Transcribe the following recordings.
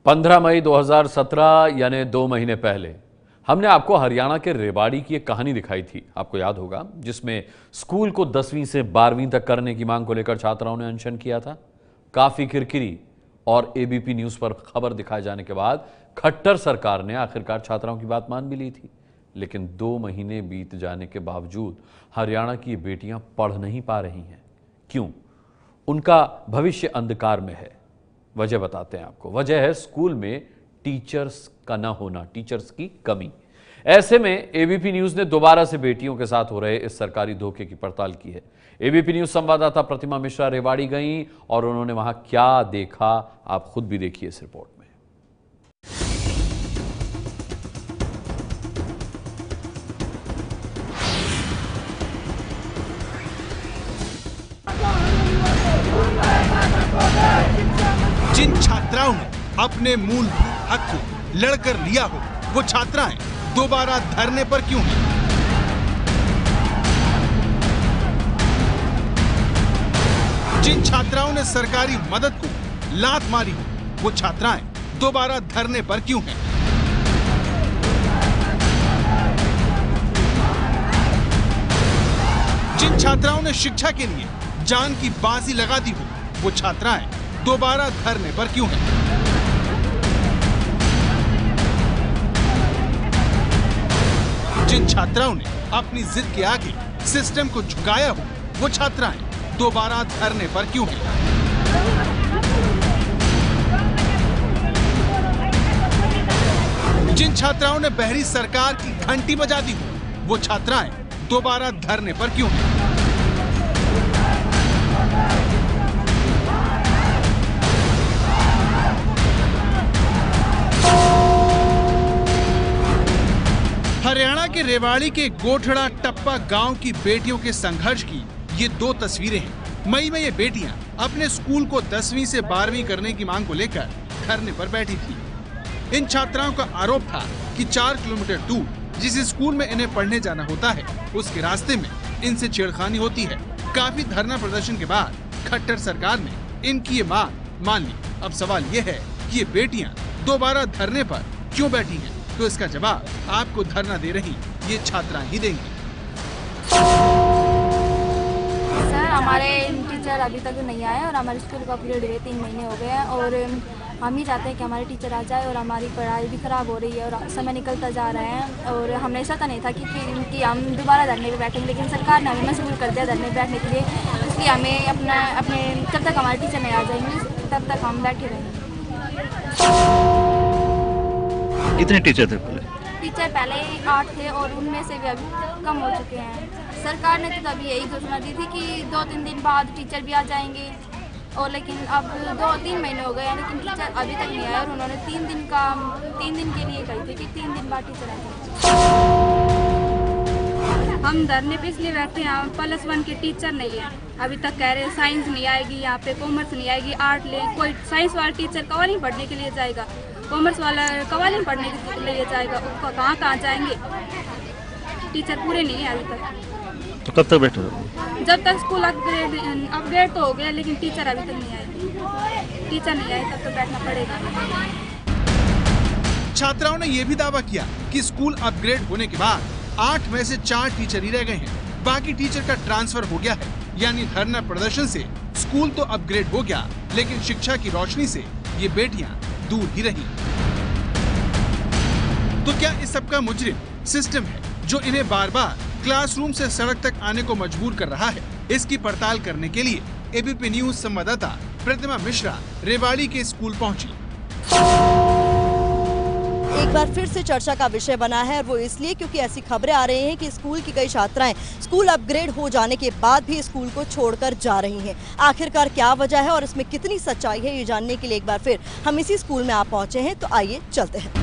15 मई 2017 यानी 2 महीने पहले हमने आपको हरियाणा के रेवाड़ी की एक कहानी दिखाई थी, आपको याद होगा, जिसमें स्कूल को 10वीं से 12वीं तक करने की मांग को लेकर छात्राओं ने अनशन किया था। काफी किरकिरी और एबीपी न्यूज पर खबर दिखाए जाने के बाद खट्टर सरकार ने आखिरकार छात्राओं की बात मान भी ली थी। लेकिन 2 महीने बीत जाने के बावजूद हरियाणा की ये बेटियां पढ़ नहीं पा रही हैं। क्यों? उनका भविष्य अंधकार में है। वजह बताते हैं आपको। वजह है स्कूल में टीचर्स का ना होना, टीचर्स की कमी। ऐसे में एबीपी न्यूज ने दोबारा से बेटियों के साथ हो रहे इस सरकारी धोखे की पड़ताल की है। एबीपी न्यूज संवाददाता प्रतिमा मिश्रा रेवाड़ी गईं और उन्होंने वहां क्या देखा, आप खुद भी देखिए इस रिपोर्ट में। जिन छात्राओं ने अपने मूलभूत हक को लड़कर लिया हो, वो छात्राएं दोबारा धरने पर क्यों हैं? जिन छात्राओं ने सरकारी मदद को लात मारी हो, वो छात्राएं दोबारा धरने पर क्यों हैं? जिन छात्राओं ने शिक्षा के लिए जान की बाजी लगा दी हो, वो छात्राएं दोबारा धरने पर क्यों हैं? जिन छात्राओं ने अपनी जिद के आगे सिस्टम को झुकाया हो, वो छात्राएं दोबारा धरने पर क्यों हैं? जिन छात्राओं ने बहरी सरकार की घंटी बजा दी हो, वो छात्राएं दोबारा धरने पर क्यों हैं? हरियाणा के रेवाड़ी के गोठड़ा टप्पा गांव की बेटियों के संघर्ष की ये 2 तस्वीरें हैं। मई में ये बेटियां अपने स्कूल को 10वीं से 12वीं करने की मांग को लेकर धरने पर बैठी थी। इन छात्राओं का आरोप था कि 4 किलोमीटर दूर जिस स्कूल में इन्हें पढ़ने जाना होता है, उसके रास्ते में इनसे छेड़खानी होती है। काफी धरना प्रदर्शन के बाद खट्टर सरकार ने इनकी ये मांग मान ली। अब सवाल ये है कि ये बेटियां दोबारा धरने पर क्यों बैठी हैं? तो इसका जवाब आपको धरना दे रही ये छात्राएं ही देंगी। सर, हमारे टीचर अभी तक नहीं आए और हमारे स्कूल का पीरियड हुए 3 महीने हो गए हैं और हम ही चाहते हैं कि हमारे टीचर आ जाए और हमारी पढ़ाई भी ख़राब हो रही है और समय निकलता जा रहा है। और हमने ऐसा तो नहीं था कि हम दोबारा धरने पे बैठेंगे, लेकिन सरकार ने हमें मजबूर कर दिया धरने पे बैठने के लिए। इसलिए हमें अपने जब तक हमारे टीचर नहीं आ जाएंगे तब तक हम बैठे रहेंगे। कितने टीचर थे पहले? टीचर पहले 8 थे और उनमें से भी अभी कम हो चुके हैं। सरकार ने तो तभी यही घोषणा दी थी कि 2-3 दिन बाद टीचर भी आ जाएंगे, और लेकिन अब 2-3 महीने हो गए, लेकिन टीचर अभी तक नहीं आया। और उन्होंने 3 दिन के लिए कही थी कि 3 दिन बाद टीचर आ जाएंगे। हम धरने पे इसलिए बैठे हैं, +1 के टीचर नहीं है। अभी तक कह रहे हैं साइंस नहीं आएगी, यहाँ पे कॉमर्स नहीं आएगी, आर्ट ले। कोई साइंस वाला टीचर कवाली पढ़ने के लिए जाएगा, कॉमर्स वाला कवाली पढ़ने के लिए जाएगा, उसको कहाँ जाएंगे? टीचर पूरे नहीं है अभी तक। तो कब तक बैठे हो? जब तक स्कूल अपग्रेड तो हो गया, लेकिन टीचर अभी तक नहीं आए। टीचर नहीं आए तब तो बैठना पड़ेगा। छात्राओं ने यह भी दावा किया कि स्कूल अपग्रेड होने के बाद 8 में से 4 टीचर ही रह गए हैं, बाकी टीचर का ट्रांसफर हो गया है। यानी धरना प्रदर्शन से स्कूल तो अपग्रेड हो गया, लेकिन शिक्षा की रोशनी से ये बेटियां दूर ही रही। तो क्या इस सब का मुजरिम सिस्टम है, जो इन्हें बार बार क्लासरूम से सड़क तक आने को मजबूर कर रहा है? इसकी पड़ताल करने के लिए एबीपी न्यूज संवाददाता प्रतिमा मिश्रा रेवाड़ी के स्कूल पहुंची। एक बार फिर से चर्चा का विषय बना है, और वो इसलिए क्योंकि ऐसी खबरें आ रही हैं कि स्कूल की कई छात्राएं स्कूल अपग्रेड हो जाने के बाद भी स्कूल को छोड़कर जा रही हैं। आखिरकार क्या वजह है और इसमें कितनी सच्चाई है, ये जानने के लिए एक बार फिर हम इसी स्कूल में आप पहुंचे हैं। तो आइए चलते हैं।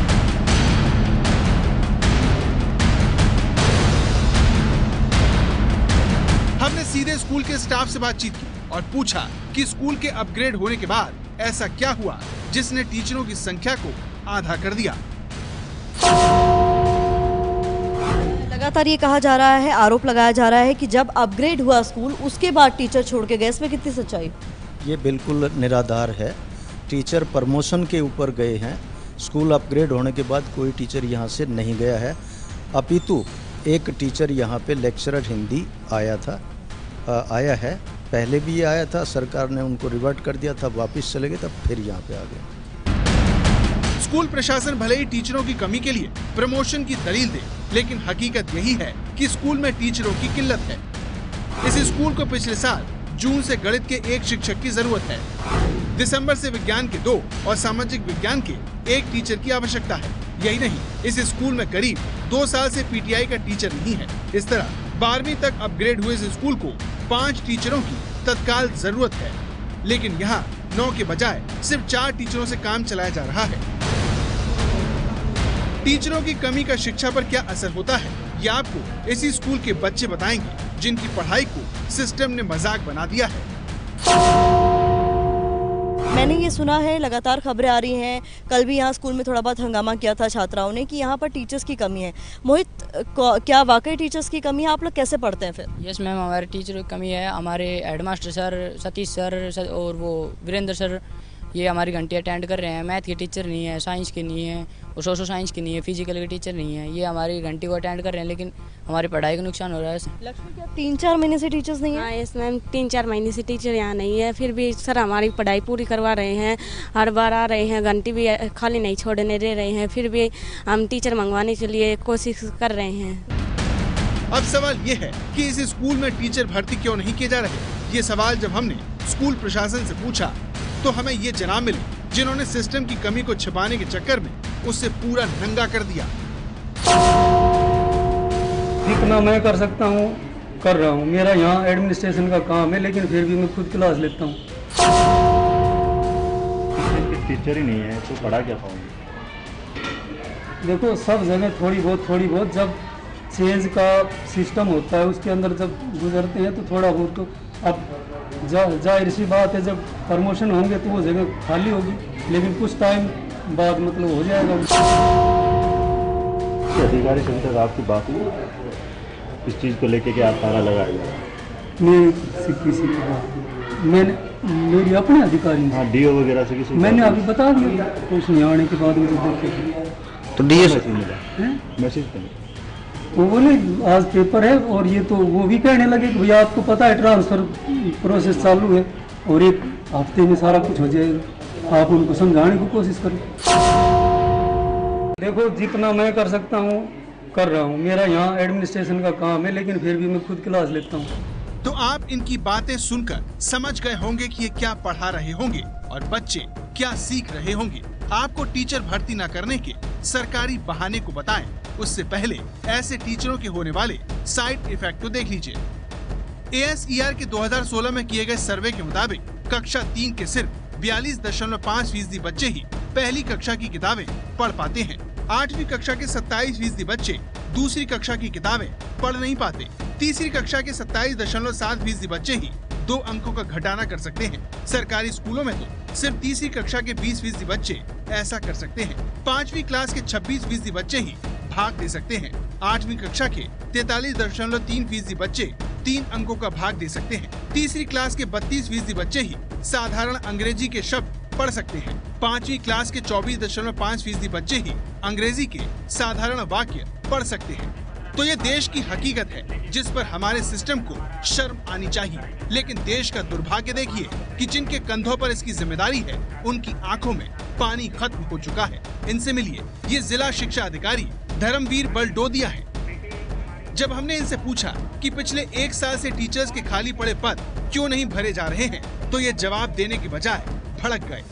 हमने सीधे स्कूल के स्टाफ से बातचीत की और पूछा कि स्कूल के अपग्रेड होने के बाद ऐसा क्या हुआ जिसने टीचरों की संख्या को आधा कर दिया। लगातार ये कहा जा रहा है, आरोप लगाया जा रहा है कि जब अपग्रेड हुआ स्कूल, उसके बाद टीचर छोड़ के गए। इसमें कितनी सच्चाई? ये बिल्कुल निराधार है। टीचर प्रमोशन के ऊपर गए हैं। स्कूल अपग्रेड होने के बाद कोई टीचर यहाँ से नहीं गया है, अपितु एक टीचर यहाँ पे लेक्चरर हिंदी आया है। पहले भी ये आया था, सरकार ने उनको रिवर्ट कर दिया था, वापस चले गए, तब फिर यहाँ पे आ गए। स्कूल प्रशासन भले ही टीचरों की कमी के लिए प्रमोशन की दलील दे, लेकिन हकीकत यही है कि स्कूल में टीचरों की किल्लत है। इस स्कूल को पिछले साल जून से गणित के 1 शिक्षक की जरूरत है। दिसंबर से विज्ञान के 2 और सामाजिक विज्ञान के 1 टीचर की आवश्यकता है। यही नहीं, इस स्कूल में करीब 2 साल से पीटीआई का टीचर नहीं है। इस तरह 12वीं तक अपग्रेड हुए इस स्कूल को 5 टीचरों की तत्काल जरूरत है, लेकिन यहाँ 9 के बजाय सिर्फ 4 टीचरों से काम चलाया जा रहा है। टीचरों की कमी का शिक्षा पर क्या असर होता है, ये आपको इसी स्कूल के बच्चे बताएंगे, जिनकी पढ़ाई को सिस्टम ने मजाक बना दिया है। मैंने ये सुना है, लगातार खबरें आ रही हैं, कल भी यहाँ स्कूल में थोड़ा बहुत हंगामा किया था छात्राओं ने कि यहाँ पर टीचर्स की कमी है। मोहित, क्या वाकई टीचर्स की कमी है? आप लोग कैसे पढ़ते हैं फिर? यस मैम, हमारे टीचर की कमी है। हमारे हेडमास्टर सर, सतीश सर और वो वीरेंद्र सर, ये हमारी घंटी अटेंड कर रहे हैं। मैथ के टीचर नहीं है, साइंस के नहीं है और सोशल साइंस के नहीं है, फिजिकल के टीचर नहीं है। ये हमारी घंटी को अटेंड कर रहे हैं, लेकिन हमारी पढ़ाई का नुकसान हो रहा है। लक्ष्मी, क्या 3-4 महीने से टीचर्स नहीं है? हाँ यस मैम, 3-4 महीने से टीचर यहाँ नहीं है। फिर भी सर हमारी पढ़ाई पूरी करवा रहे हैं, हर बार आ रहे हैं, घंटी भी खाली नहीं छोड़ने दे रहे हैं। फिर भी हम टीचर मंगवाने के लिए कोशिश कर रहे हैं। अब सवाल ये है कि इस स्कूल में टीचर भर्ती क्यों नहीं किए जा रहे। ये सवाल जब हमने स्कूल प्रशासन से पूछा तो हमें ये जनाब मिले, जिन्होंने सिस्टम की कमी को छिपाने के चक्कर में उसे पूरा नंगा कर दिया। जितना मैं कर सकता हूँ कर रहा हूँ। मेरा यहाँ एडमिनिस्ट्रेशन का काम है, लेकिन फिर भी मैं खुद क्लास लेता हूँ। टीचर ही नहीं है तो पढ़ा क्या पाऊंगी? देखो, सब जगह थोड़ी बहुत जब चेंज का सिस्टम होता है, उसके अंदर जब गुजरते हैं तो थोड़ा बहुत तो अब जाहिर सी बात है, जब प्रमोशन होंगे तो वो जगह खाली होगी, लेकिन कुछ टाइम बाद मतलब हो जाएगा। अधिकारी से तक आपकी बात हुई इस चीज़ को लेके कि आप ताला लगाएंगे? किसी की बात मैंने मेरी अपने अधिकारी, हाँ डीओ वगैरह से किसी, मैंने अभी बता दिया, कुछ नहीं आने के बाद मुझे देखे तो डीओ से मिला मैसेज पे वो बोले आज पेपर है, और ये तो वो भी कहने लगे कि भैया आपको पता है ट्रांसफ़र प्रोसेस चालू है और 1 हफ्ते में सारा कुछ हो जाएगा, आप उनको समझाने की कोशिश करें। देखो, जितना मैं कर सकता हूँ कर रहा हूँ। मेरा यहाँ एडमिनिस्ट्रेशन का काम है, लेकिन फिर भी मैं खुद क्लास लेता हूँ। तो आप इनकी बातें सुनकर समझ गए होंगे कि ये क्या पढ़ा रहे होंगे और बच्चे क्या सीख रहे होंगे। आपको टीचर भर्ती न करने के सरकारी बहाने को बताएं, उससे पहले ऐसे टीचरों के होने वाले साइड इफेक्ट को देख लीजिए। ASER के 2016 में किए गए सर्वे के मुताबिक कक्षा 3 के सिर्फ 42.5% बच्चे ही पहली कक्षा की किताबें पढ़ पाते हैं। 8वीं कक्षा के 27% बच्चे दूसरी कक्षा की किताबें पढ़ नहीं पाते। तीसरी कक्षा के 27.7% बच्चे ही 2 अंकों का घटाना कर सकते हैं। सरकारी स्कूलों में तो सिर्फ तीसरी कक्षा के 20% बच्चे ऐसा कर सकते हैं। 5वीं क्लास के 26% बच्चे ही भाग दे सकते हैं। 8वीं कक्षा के 43.3% बच्चे 3 अंकों का भाग दे सकते हैं। तीसरी क्लास के 32% बच्चे ही साधारण अंग्रेजी के शब्द पढ़ सकते हैं। 5वीं क्लास के 24.5% बच्चे ही अंग्रेजी के साधारण वाक्य पढ़ सकते हैं। तो ये देश की हकीकत है, जिस पर हमारे सिस्टम को शर्म आनी चाहिए। लेकिन देश का दुर्भाग्य देखिए कि जिनके कंधों पर इसकी जिम्मेदारी है, उनकी आंखों में पानी खत्म हो चुका है। इनसे मिलिए, ये जिला शिक्षा अधिकारी धर्मवीर बलडोदिया है। जब हमने इनसे पूछा कि पिछले 1 साल से टीचर्स के खाली पड़े पद क्यों नहीं भरे जा रहे हैं, तो ये जवाब देने के बजाय भड़क गए।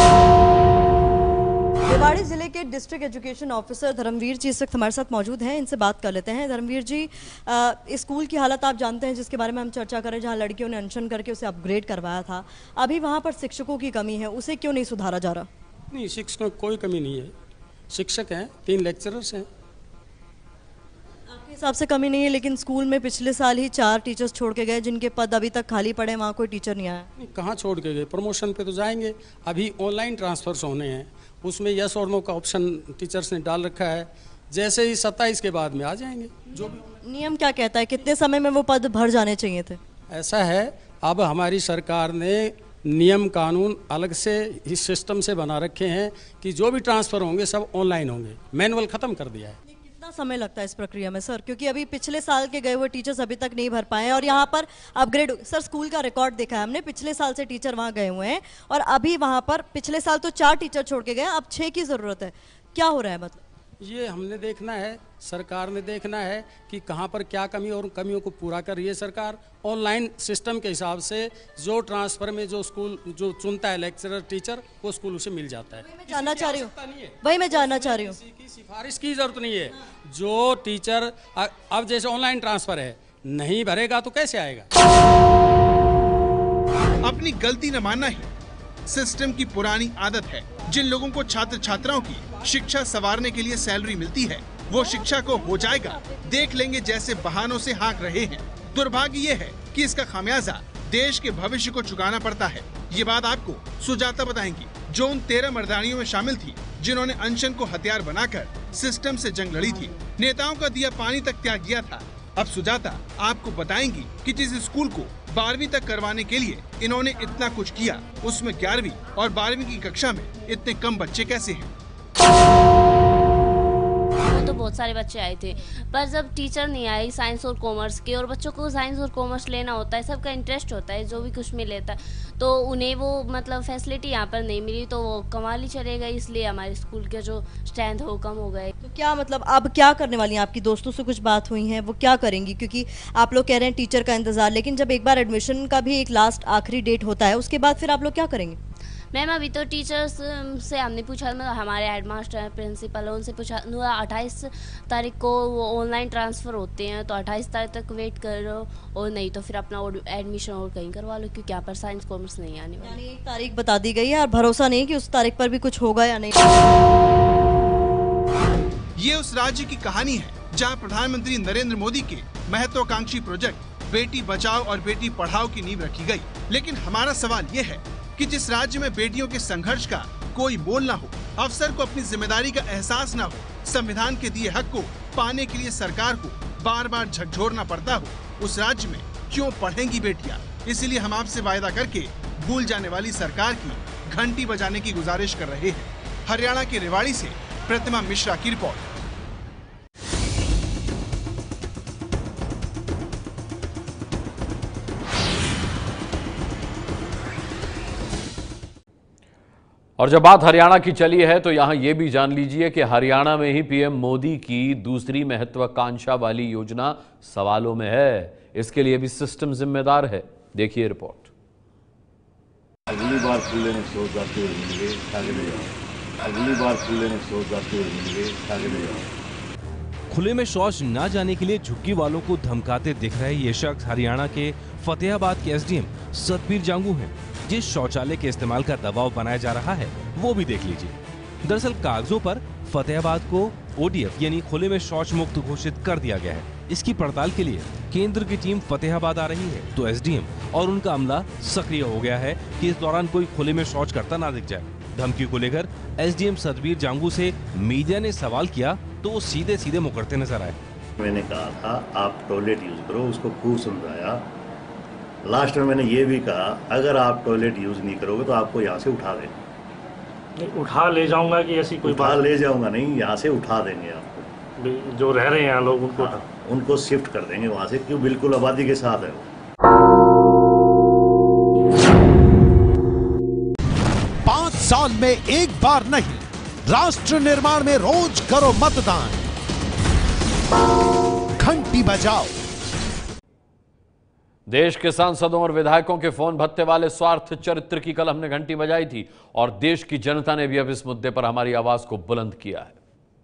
रेवाड़ी जिले के district education officer Dharmveer ji इस वक्त हमारे साथ मौजूद हैं, इनसे बात कर लेते हैं। धर्मवीर जी, स्कूल की हालत आप जानते हैं, जिसके बारे में हम चर्चा करें, जहां लड़कियों ने अनशन करके उसे अपग्रेड करवाया था। अभी वहां पर शिक्षकों की कमी है, उसे क्यों नहीं सुधारा जा रहा? नहीं, शिक्षकों की कोई कमी नहीं है। शिक्षक हैं, 3 लेक्चरर्स हैं। आपके हिसाब से कमी नहीं है, लेकिन स्कूल में पिछले साल ही 4 टीचर्स छोड़ के गए, जिनके पद अभी तक खाली पड़े, वहाँ कोई टीचर नहीं आया। कहाँ छोड़ के गए? प्रमोशन पे तो जाएंगे। अभी ऑनलाइन ट्रांसफर्स होने हैं, उसमें यस और नो का ऑप्शन टीचर्स ने डाल रखा है। जैसे ही 27 के बाद में आ जाएंगे। जो भी नियम क्या कहता है, कितने समय में वो पद भर जाने चाहिए थे? ऐसा है, अब हमारी सरकार ने नियम कानून अलग से इस सिस्टम से बना रखे हैं कि जो भी ट्रांसफ़र होंगे सब ऑनलाइन होंगे। मैनुअल ख़त्म कर दिया है। कितना समय लगता है इस प्रक्रिया में सर? क्योंकि अभी पिछले साल के गए हुए टीचर्स अभी तक नहीं भर पाए हैं और यहाँ पर अपग्रेड, सर स्कूल का रिकॉर्ड देखा है हमने, पिछले साल से टीचर वहाँ गए हुए हैं और अभी वहाँ पर पिछले साल तो 4 टीचर छोड़ के गए, अब 6 की ज़रूरत है। क्या हो रहा है मतलब? ये हमने देखना है, सरकार ने देखना है कि कहाँ पर क्या कमी और कमियों को पूरा कर रही है सरकार। ऑनलाइन सिस्टम के हिसाब से जो ट्रांसफ़र में जो स्कूल जो चुनता है लेक्चरर टीचर, वो स्कूल उसे मिल जाता है। मैं जानना चाह रही हूँ, वही मैं जानना चाह रही हूँ, किसी की सिफारिश की जरूरत नहीं है। जो टीचर अब जैसे ऑनलाइन ट्रांसफ़र है, नहीं भरेगा तो कैसे आएगा? अपनी गलती न मानना ही सिस्टम की पुरानी आदत है। जिन लोगों को छात्र छात्राओं की शिक्षा संवारने के लिए सैलरी मिलती है, वो शिक्षा को हो जाएगा देख लेंगे जैसे बहानों से हाँक रहे हैं। दुर्भाग्य ये है कि इसका खामियाजा देश के भविष्य को चुकाना पड़ता है। ये बात आपको सुजाता बताएंगी, जो उन 13 मर्दानियों में शामिल थी जिन्होंने अनशन को हथियार बनाकर सिस्टम से जंग लड़ी थी, नेताओं का दिया पानी तक त्याग किया था। अब सुजाता आपको बताएंगी कि जिस स्कूल को 12वीं तक करवाने के लिए इन्होंने इतना कुछ किया, उसमें 11वीं और 12वीं की कक्षा में इतने कम बच्चे कैसे हैं। तो बहुत सारे बच्चे आए थे, पर जब टीचर नहीं आई साइंस और कॉमर्स के, और बच्चों को साइंस और कॉमर्स लेना होता है, सबका इंटरेस्ट होता है, जो भी कुछ में लेता है, तो उन्हें वो मतलब फैसिलिटी यहाँ पर नहीं मिली, तो वो कमाल ही चले गए। इसलिए हमारे स्कूल के जो स्ट्रेंथ हो कम हो गए। तो क्या मतलब अब क्या करने वाली हैं? आपकी दोस्तों से कुछ बात हुई है, वो क्या करेंगी? क्योंकि आप लोग कह रहे हैं टीचर का इंतजार, लेकिन जब एक बार एडमिशन का भी एक लास्ट आखिरी डेट होता है, उसके बाद फिर आप लोग क्या करेंगे? मैम अभी तो टीचर्स से हमने पूछा, मतलब हमारे हेडमास्टर प्रिंसिपल है, उनसे पूछा 28 तारीख को वो ऑनलाइन ट्रांसफ़र होते हैं, तो 28 तारीख तक वेट करो, और नहीं तो फिर अपना एडमिशन और कहीं करवा लो, क्योंकि यहाँ पर साइंस कॉमर्स नहीं आने वाली। एक तारीख बता दी गई है और भरोसा नहीं कि उस तारीख पर भी कुछ होगा या नहीं। ये उस राज्य की कहानी है जहाँ प्रधानमंत्री नरेंद्र मोदी के महत्वाकांक्षी प्रोजेक्ट बेटी बचाओ और बेटी पढ़ाओ की नींव रखी गई। लेकिन हमारा सवाल ये है कि जिस राज्य में बेटियों के संघर्ष का कोई मोल ना हो, अफसर को अपनी जिम्मेदारी का एहसास ना हो, संविधान के दिए हक को पाने के लिए सरकार को बार बार झकझोरना पड़ता हो, उस राज्य में क्यों पढ़ेंगी बेटियां? इसीलिए हम आपसे वायदा करके भूल जाने वाली सरकार की घंटी बजाने की गुजारिश कर रहे हैं। हरियाणा के रेवाड़ी से प्रतिमा मिश्रा की रिपोर्ट। और जब बात हरियाणा की चली है तो यहां यह भी जान लीजिए कि हरियाणा में ही पीएम मोदी की दूसरी महत्वाकांक्षा वाली योजना सवालों में है। इसके लिए भी सिस्टम जिम्मेदार है। देखिए रिपोर्ट। अगली बार खुले में सो जाते हुए मिलेंगे, आगे ले जाओ। अगली बार खुले में सो जाते हुए मिलेंगे, आगे ले जाओ। खुले में शौच ना जाने के लिए झुग्गी वालों को धमकाते दिख रहे ये शख्स हरियाणा के फतेहाबाद के एसडीएम सतबीर जांगू हैं। जिस शौचालय के इस्तेमाल का दबाव बनाया जा रहा है वो भी देख लीजिए। दरअसल कागजों पर फतेहाबाद को ओडीएफ यानी खुले में शौच मुक्त घोषित कर दिया गया है। इसकी पड़ताल के लिए केंद्र की टीम फतेहाबाद आ रही है, तो एसडीएम और उनका अमला सक्रिय हो गया है कि इस दौरान कोई खुले में शौच करता ना दिख जाए। धमकी को लेकर एसडीएम सतबीर जांगू से मीडिया ने सवाल किया तो वो सीधे सीधे मुकरते नजर आए। मैंने कहा था आप टॉयलेट यूज करो, उसको खूब समझाया। लास्ट में मैंने ये भी कहा अगर आप टॉयलेट यूज नहीं करोगे तो आपको यहाँ से उठा देंगे। उठा ले जाऊंगा कि ऐसी कोई बात? ले जाऊंगा नहीं, यहाँ से उठा देंगे आपको। जो रह रहे हैं यहाँ लोग उनको उनको शिफ्ट कर देंगे वहाँ से, क्यों बिल्कुल आबादी के साथ है। 5 साल में एक बार नहीं, राष्ट्र निर्माण में रोज करो मतदान। घंटी बजाओ। देश के सांसदों और विधायकों के फोन भत्ते वाले स्वार्थ चरित्र की कल हमने घंटी बजाई थी और देश की जनता ने भी अब इस मुद्दे पर हमारी आवाज को बुलंद किया है।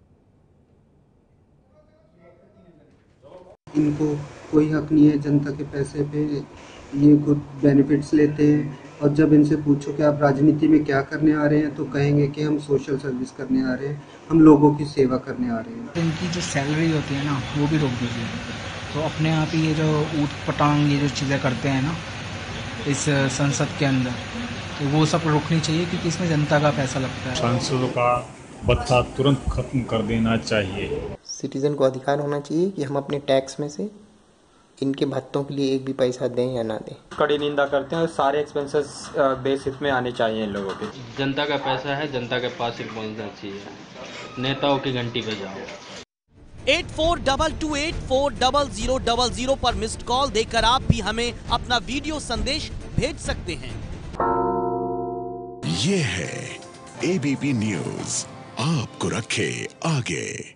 इनको कोई हक नहीं है जनता के पैसे पे, ये खुद बेनिफिट्स लेते हैं। और जब इनसे पूछो कि आप राजनीति में क्या करने आ रहे हैं तो कहेंगे कि हम सोशल सर्विस करने आ रहे हैं, हम लोगों की सेवा करने आ रहे हैं। इनकी जो सैलरी होती है ना वो भी रोक दीजिए। तो अपने आप ही ये जो ऊट पटांग ये जो चीज़ें करते हैं ना इस संसद के अंदर, तो वो सब रोकनी चाहिए क्योंकि इसमें जनता का पैसा लगता है। सांसदों का भत्ता तुरंत खत्म कर देना चाहिए। सिटीजन को अधिकार होना चाहिए कि हम अपने टैक्स में से इनके भत्तों के लिए एक भी पैसा दें या ना दें। कड़ी निंदा करते हैं। सारे एक्सपेंसेस बेस हित में आने चाहिए इन लोगों के। जनता का पैसा है, जनता के पास ही पहुंचना चाहिए, नेताओं की घंटी बजाओ। 8422840000 पर मिस्ड कॉल देकर आप भी हमें अपना वीडियो संदेश भेज सकते हैं। ये है ABP न्यूज, आपको रखे आगे।